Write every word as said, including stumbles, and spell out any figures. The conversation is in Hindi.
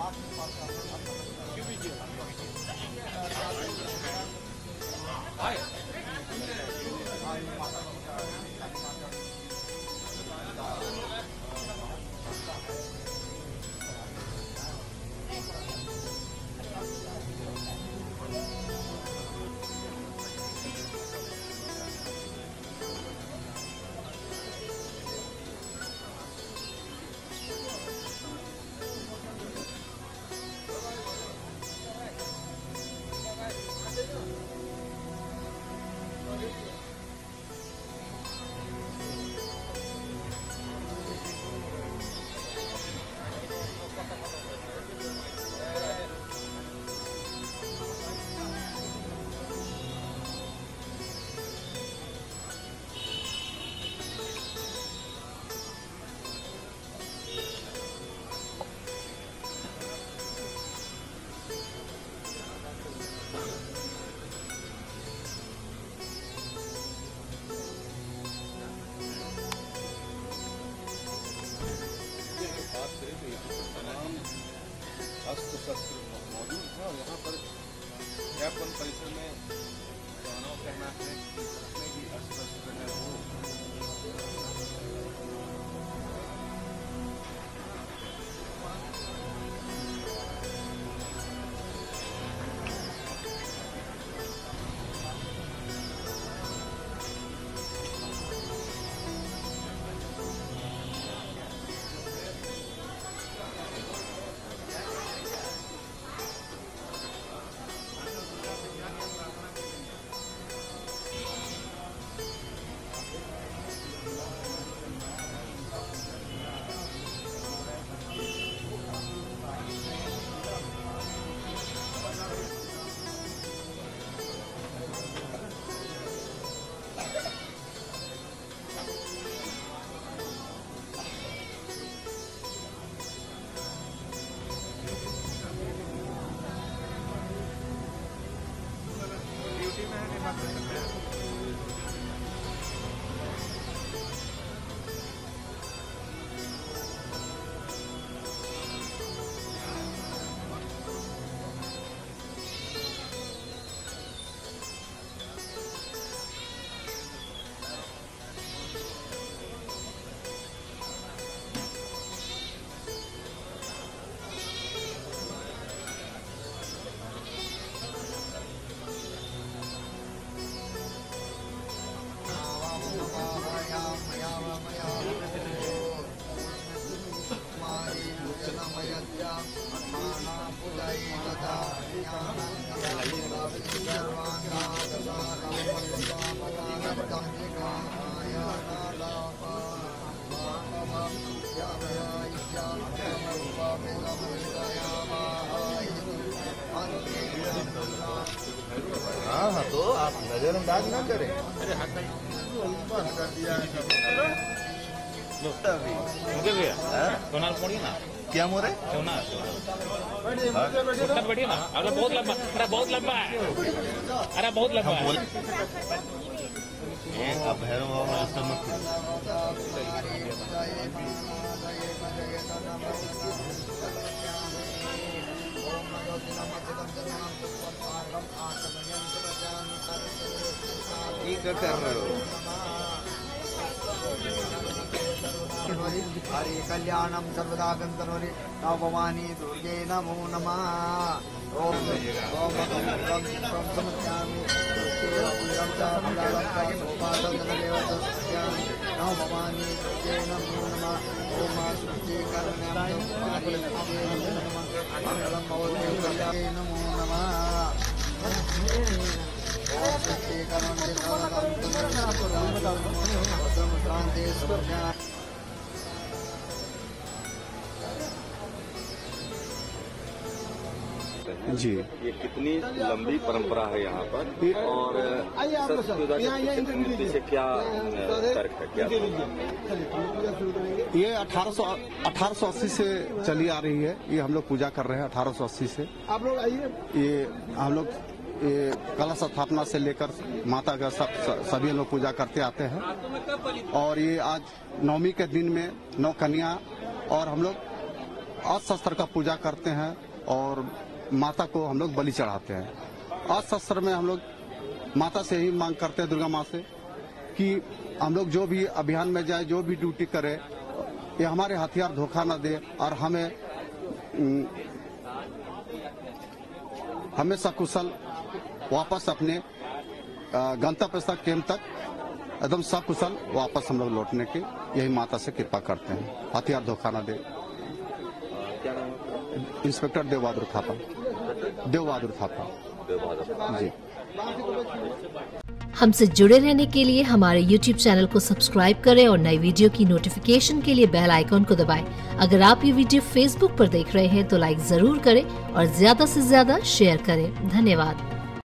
अस्त्र शस्त्र मौजूद है और यहाँ पर ज्ञापन परिसर में जवानों कहना है जितने भी अस्त्र शस्त्र है वो हाँ हाँ तो आप नजरअंदाज ना करें। अरे हाथ नहीं कर दिया मुझे भैया सोनार पड़ी ना क्या मोरे सोनार बढ़िया ना। अरे बहुत लंबा, अरे बहुत लंबा है, अरे बहुत लंबा है। ये अब भैरव बाबा रास्ता मत ठीक कर रहे हो। हरे कल्याणम सर्वदा गंतनोरे भवानी दुर्गे नमो नमः। ओम ओम समस्यामि नमो भवानी दुर्गे नमो नमः। ओम शुद्धीकरणाय नमो नमः। जी, ये कितनी लंबी परंपरा है यहाँ पर और सत्यशोधक से क्या तर्क है, क्या ये अठारह सौ अठारह सौ अस्सी से चली आ रही है। ये हम लोग पूजा कर रहे हैं अठारह सौ अस्सी से। आप लोग आइए। ये हम लोग ये कलश स्थापना से लेकर माता का सब सभी लोग पूजा करते आते हैं और ये आज नवमी के दिन में नौ कन्या और हम लोग अशस्त्र का पूजा करते हैं और माता को हम लोग बलि चढ़ाते हैं। अशस्त्र में हम लोग माता से ही मांग करते हैं, दुर्गा माँ से, कि हम लोग जो भी अभियान में जाए, जो भी ड्यूटी करे, ये हमारे हथियार धोखा न दे और हमें हमें सकुशल वापस अपने गंतव्य तक, कैंप तक एकदम सकुशल वापस हम लोग लौटने की यही माता से कृपा करते हैं। हथियार धोखा न दे। इंस्पेक्टर देव बहादुर थापा, देव बहादुर थापा जी। हमसे जुड़े रहने के लिए हमारे यूट्यूब चैनल को सब्सक्राइब करें और नई वीडियो की नोटिफिकेशन के लिए बेल आइकॉन को दबाएं। अगर आप ये वीडियो फेसबुक पर देख रहे हैं तो लाइक जरूर करें और ज्यादा से ज्यादा शेयर करें। धन्यवाद।